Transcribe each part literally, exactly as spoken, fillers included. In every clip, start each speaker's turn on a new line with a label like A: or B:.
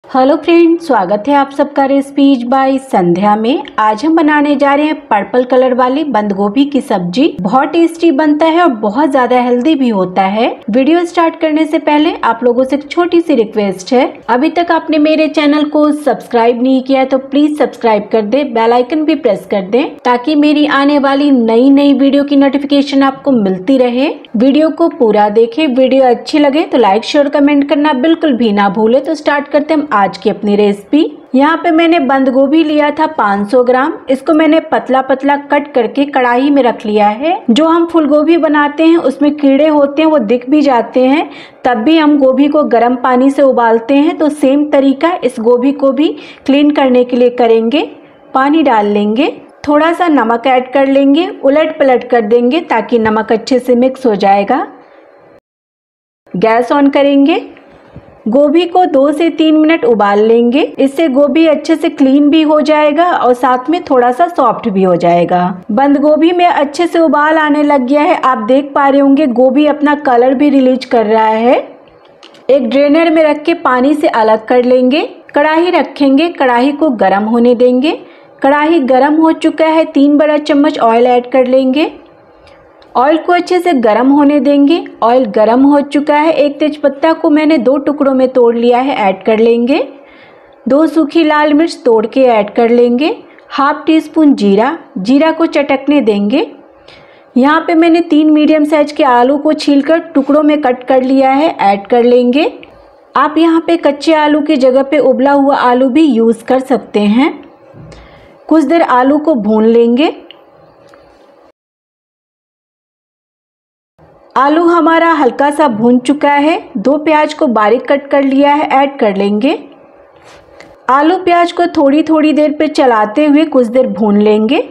A: Hello friends, स्वागत है आप सबका रेसिपीज बाय संध्या में। आज हम बनाने जा रहे हैं पर्पल कलर वाली बंद गोभी की सब्जी। बहुत टेस्टी बनता है और बहुत ज्यादा हेल्दी भी होता है। वीडियो स्टार्ट करने से पहले आप लोगों से एक छोटी सी रिक्वेस्ट है, अभी तक आपने मेरे चैनल को सब्सक्राइब नहीं किया है तो प्लीज सब्सक्राइब कर दे, बेल आइकन भी प्रेस कर दे ताकि मेरी आने वाली नई नई वीडियो की नोटिफिकेशन आपको मिलती रहे। वीडियो को पूरा देखे, वीडियो अच्छी लगे तो लाइक शेयर कमेंट करना बिल्कुल भी ना भूले। तो स्टार्ट करते हैं आज की अपनी रेसिपी। यहाँ पे मैंने बंद गोभी लिया था पाँच सौ ग्राम। इसको मैंने पतला पतला कट करके कढ़ाई में रख लिया है। जो हम फूल गोभी बनाते हैं उसमें कीड़े होते हैं, वो दिख भी जाते हैं, तब भी हम गोभी को गर्म पानी से उबालते हैं। तो सेम तरीका इस गोभी को भी क्लीन करने के लिए करेंगे। पानी डाल लेंगे, थोड़ा सा नमक ऐड कर लेंगे, उलट पलट कर देंगे ताकि नमक अच्छे से मिक्स हो जाएगा। गैस ऑन करेंगे, गोभी को दो से तीन मिनट उबाल लेंगे। इससे गोभी अच्छे से क्लीन भी हो जाएगा और साथ में थोड़ा सा सॉफ्ट भी हो जाएगा। बंद गोभी में अच्छे से उबाल आने लग गया है, आप देख पा रहे होंगे गोभी अपना कलर भी रिलीज कर रहा है। एक ड्रेनर में रख के पानी से अलग कर लेंगे। कढ़ाई रखेंगे, कढ़ाई को गर्म होने देंगे। कढ़ाई गर्म हो चुका है, तीन बड़ा चम्मच ऑयल ऐड कर लेंगे। ऑयल को अच्छे से गर्म होने देंगे। ऑयल गर्म हो चुका है, एक तेजपत्ता को मैंने दो टुकड़ों में तोड़ लिया है, ऐड कर लेंगे। दो सूखी लाल मिर्च तोड़ के ऐड कर लेंगे। हाफ टी स्पून जीरा, जीरा को चटकने देंगे। यहाँ पे मैंने तीन मीडियम साइज के आलू को छीलकर टुकड़ों में कट कर लिया है, ऐड कर लेंगे। आप यहाँ पे कच्चे आलू की जगह पे उबला हुआ आलू भी यूज़ कर सकते हैं। कुछ देर आलू को भून लेंगे। आलू हमारा हल्का सा भून चुका है। दो प्याज को बारीक कट कर लिया है, ऐड कर लेंगे। आलू प्याज को थोड़ी थोड़ी देर पे चलाते हुए कुछ देर भून लेंगे।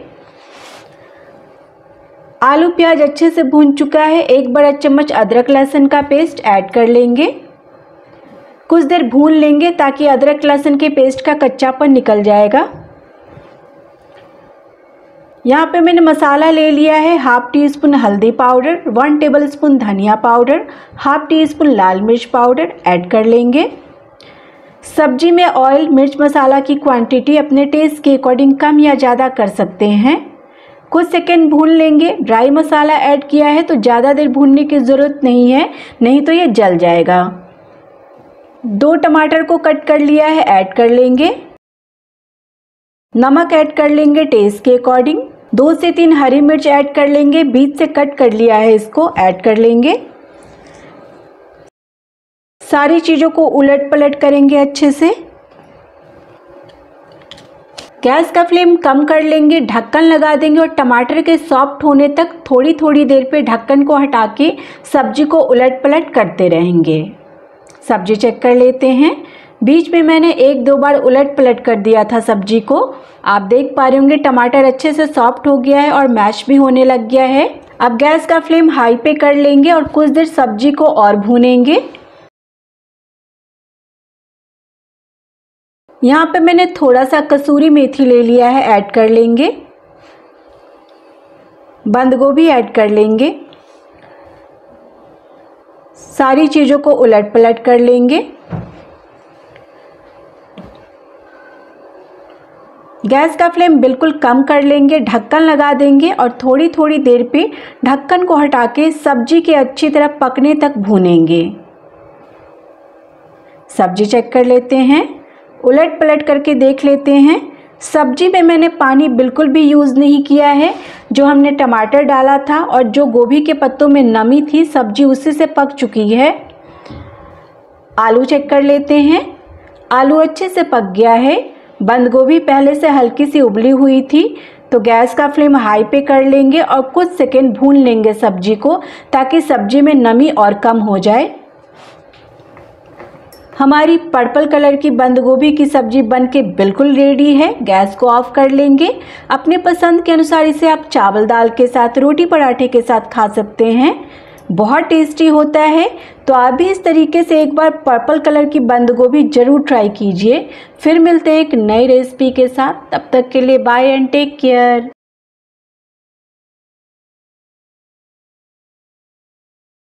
A: आलू प्याज अच्छे से भून चुका है। एक बड़ा चम्मच अदरक लहसुन का पेस्ट ऐड कर लेंगे। कुछ देर भून लेंगे ताकि अदरक लहसुन के पेस्ट का कच्चापन निकल जाएगा। यहाँ पे मैंने मसाला ले लिया है, हाफ टी स्पून हल्दी पाउडर, वन टेबल स्पून धनिया पाउडर, हाफ टी स्पून लाल मिर्च पाउडर ऐड कर लेंगे। सब्जी में ऑयल मिर्च मसाला की क्वांटिटी अपने टेस्ट के अकॉर्डिंग कम या ज़्यादा कर सकते हैं। कुछ सेकंड भून लेंगे। ड्राई मसाला ऐड किया है तो ज़्यादा देर भूनने की ज़रूरत नहीं है, नहीं तो ये जल जाएगा। दो टमाटर को कट कर लिया है, ऐड कर लेंगे। नमक ऐड कर लेंगे टेस्ट के अकॉर्डिंग। दो से तीन हरी मिर्च ऐड कर लेंगे, बीच से कट कर लिया है, इसको ऐड कर लेंगे। सारी चीज़ों को उलट पलट करेंगे अच्छे से। गैस का फ्लेम कम कर लेंगे, ढक्कन लगा देंगे और टमाटर के सॉफ्ट होने तक थोड़ी थोड़ी देर पे ढक्कन को हटा के सब्जी को उलट पलट करते रहेंगे। सब्जी चेक कर लेते हैं। बीच में मैंने एक दो बार उलट पलट कर दिया था सब्जी को। आप देख पा रहे होंगे टमाटर अच्छे से सॉफ्ट हो गया है और मैश भी होने लग गया है। अब गैस का फ्लेम हाई पे कर लेंगे और कुछ देर सब्जी को और भूनेंगे। यहाँ पे मैंने थोड़ा सा कसूरी मेथी ले लिया है, ऐड कर लेंगे। बंद गोभी ऐड कर लेंगे। सारी चीज़ों को उलट पलट कर लेंगे। गैस का फ्लेम बिल्कुल कम कर लेंगे, ढक्कन लगा देंगे और थोड़ी थोड़ी देर पे ढक्कन को हटा के सब्जी के अच्छी तरह पकने तक भूनेंगे। सब्जी चेक कर लेते हैं, उलट पलट करके देख लेते हैं। सब्जी में मैंने पानी बिल्कुल भी यूज़ नहीं किया है। जो हमने टमाटर डाला था और जो गोभी के पत्तों में नमी थी, सब्जी उसी से पक चुकी है। आलू चेक कर लेते हैं, आलू अच्छे से पक गया है। बंद गोभी पहले से हल्की सी उबली हुई थी, तो गैस का फ्लेम हाई पे कर लेंगे और कुछ सेकंड भून लेंगे सब्जी को ताकि सब्जी में नमी और कम हो जाए। हमारी पर्पल कलर की बंद गोभी की सब्जी बनके बिल्कुल रेडी है। गैस को ऑफ कर लेंगे। अपने पसंद के अनुसार इसे आप चावल दाल के साथ, रोटी पराठे के साथ खा सकते हैं। बहुत टेस्टी होता है। तो आप भी इस तरीके से एक बार पर्पल कलर की बंद गोभी ज़रूर ट्राई कीजिए। फिर मिलते हैं एक नई रेसिपी के साथ, तब तक के लिए बाय एंड टेक केयर।